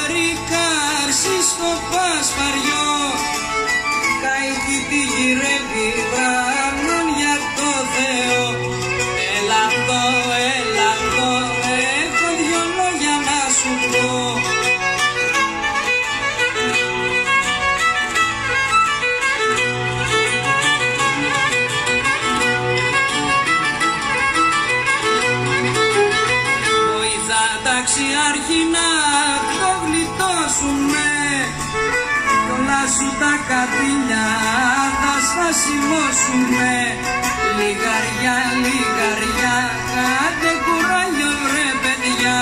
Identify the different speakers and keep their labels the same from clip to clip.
Speaker 1: βαρύ κάρσι στο πασπαριό, καητη τη γυρεύει βράνων για το Θεό. Έλα εδώ, έχω δυο λόγια να σου πω. Βοήθα ταξιάρχη να το γλιτώσουμε, κι όλα σου τα κατήλια θα στασιμώσουμε. Λιγαριά, λιγαριά, κάντε κουράγιο ρε παιδιά.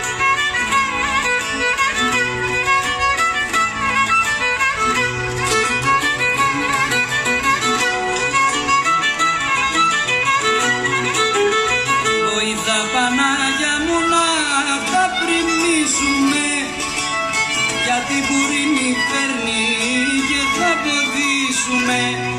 Speaker 1: Βοήθα Πανάγια μου να τα πριμήσουμε, γιατί μπουρίνι φέρνει και θα ποδήσουμε.